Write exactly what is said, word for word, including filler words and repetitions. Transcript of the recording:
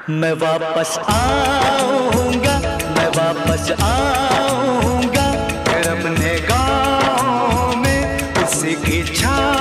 मैं वापस आऊंगा, मैं वापस आऊंगा, फिर अपने गाँव में उसी की छाँव